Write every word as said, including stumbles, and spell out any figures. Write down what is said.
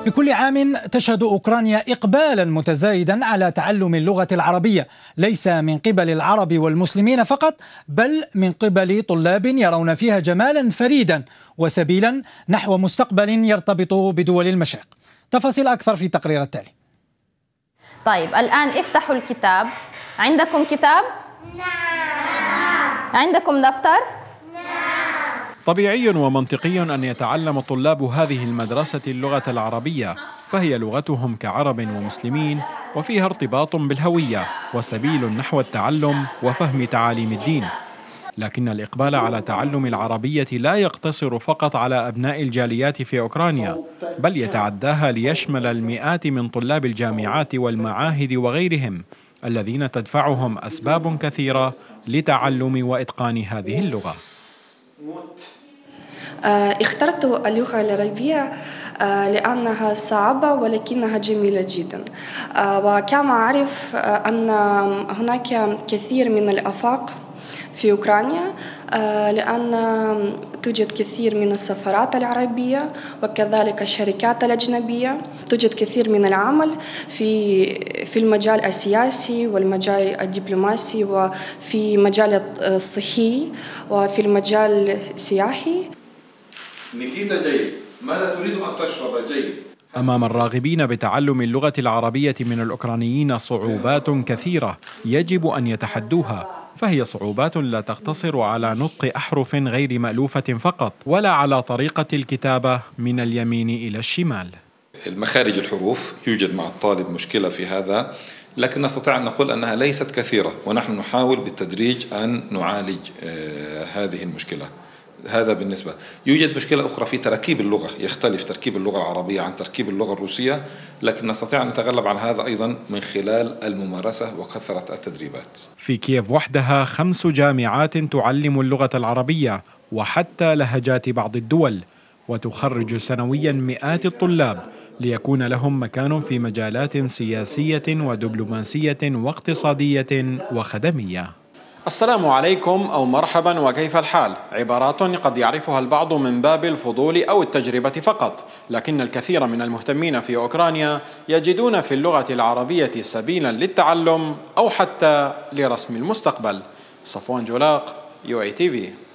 بكل عام تشهد أوكرانيا إقبالا متزايدا على تعلم اللغة العربية، ليس من قبل العرب والمسلمين فقط، بل من قبل طلاب يرون فيها جمالا فريدا وسبيلا نحو مستقبل يرتبط بدول المشرق. تفاصيل أكثر في التقرير التالي. طيب الآن افتحوا الكتاب. عندكم كتاب؟ نعم. عندكم دفتر؟ طبيعي ومنطقي أن يتعلم طلاب هذه المدرسة اللغة العربية، فهي لغتهم كعرب ومسلمين، وفيها ارتباط بالهوية وسبيل نحو التعلم وفهم تعاليم الدين. لكن الإقبال على تعلم العربية لا يقتصر فقط على أبناء الجاليات في أوكرانيا، بل يتعداها ليشمل المئات من طلاب الجامعات والمعاهد وغيرهم، الذين تدفعهم أسباب كثيرة لتعلم وإتقان هذه اللغة. اخترت اللغة العربية لأنها صعبة ولكنها جميلة جدا، وكما أعرف أن هناك كثير من الآفاق في أوكرانيا، لأن توجد كثير من السفارات العربية وكذلك الشركات الأجنبية، توجد كثير من العمل في في المجال السياسي والمجال الدبلوماسي وفي مجال الصحي وفي المجال السياحي. نيكيتا جيد، ماذا تريد أن تشرب جيد؟ أمام الراغبين بتعلم اللغة العربية من الأوكرانيين صعوبات كثيرة يجب أن يتحدوها، فهي صعوبات لا تقتصر على نطق أحرف غير مألوفة فقط، ولا على طريقة الكتابة من اليمين إلى الشمال. المخارج الحروف يوجد مع الطالب مشكلة في هذا، لكن نستطيع أن نقول أنها ليست كثيرة، ونحن نحاول بالتدريج أن نعالج هذه المشكلة. هذا بالنسبة. يوجد مشكلة أخرى في تركيب اللغة، يختلف تركيب اللغة العربية عن تركيب اللغة الروسية، لكن نستطيع أن نتغلب على هذا أيضا من خلال الممارسة وكثرة التدريبات. في كييف وحدها خمس جامعات تعلم اللغة العربية وحتى لهجات بعض الدول، وتخرج سنويا مئات الطلاب ليكون لهم مكان في مجالات سياسية ودبلوماسية واقتصادية وخدمية. السلام عليكم أو مرحبا وكيف الحال، عبارات قد يعرفها البعض من باب الفضول أو التجربة فقط، لكن الكثير من المهتمين في أوكرانيا يجدون في اللغة العربية سبيلا للتعلم أو حتى لرسم المستقبل. صفوان جولاق، يو اي تي في.